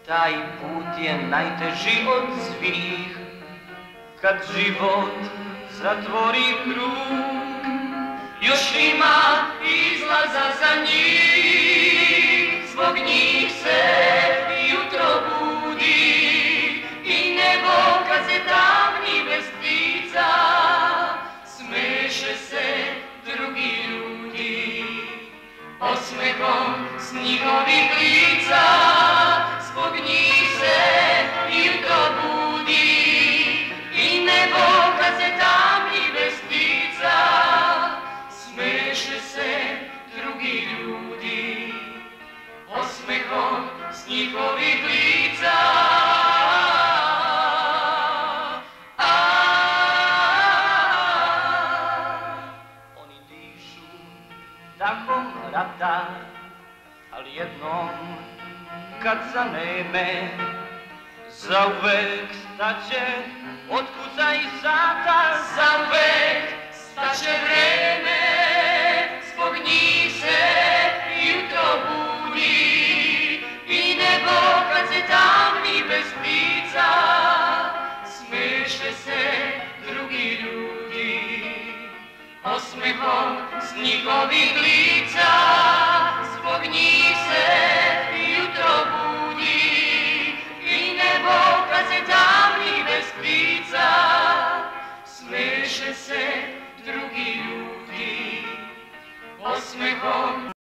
Taj put je najteži od svih, kad život zatvori krug. Još ima izlaza za njih, zbog njih se jutro budi. I nebo kad se tamni bez ptica, smeše se drugi ljudi. Osmehom s njihovih lica, zbog njih se jutro budi. I nebo kad se tamni bez ptica, smeše se drugi ljudi. Osmehom s njihovih lica. Oni dišu dahom rata, ali jednom kad zaneme, zauvek staće otkuca i sata. Zauvek staće vreme, zbog njih se jutro budi. I nebo kad se tamni bez ptica, smeše se drugi ljudi. Osmehom s njihovih lica, zbog njih se jutro budi. I nebo kad se tamni bez ptica, smeše se drugi ljudi. Osmehom